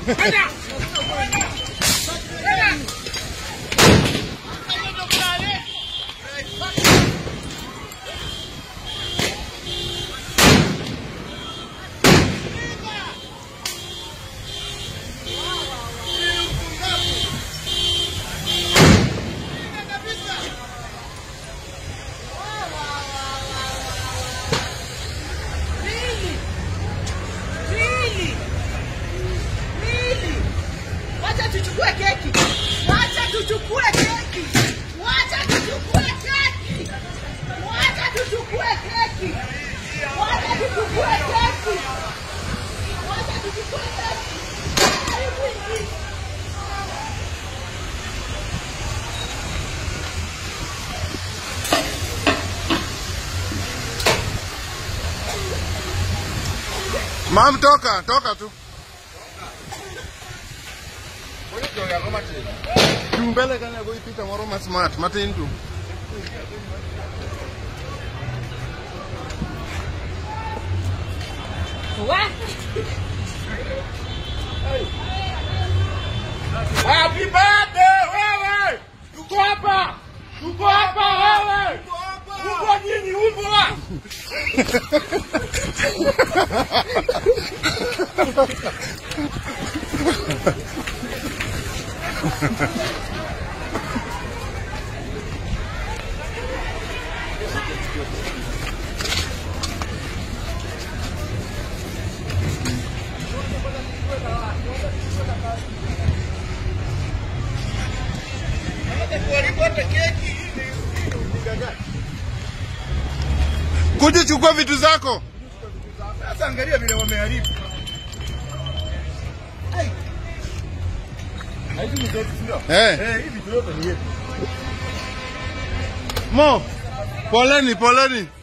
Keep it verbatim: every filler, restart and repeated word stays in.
Tuchukue keki. Wacha tuchukue keki. Wacha tuchukue keki. Wacha tuchukue keki. Wacha tuchukue keki. Wacha tuchukue keki. Mam, toka, toka tu. Tumbele kana go ipita moro ma smart matin tu. What? Happy birthday wewe! Tuko hapa! Tuko hapa wewe! Uko nini upo? Kuja chukua vitu zako. Sasa angalia vile wameharibu. Hizi ni zetu ndio? Eh. Eh, hivi yote ni yetu. Mo. Poleni, poleni.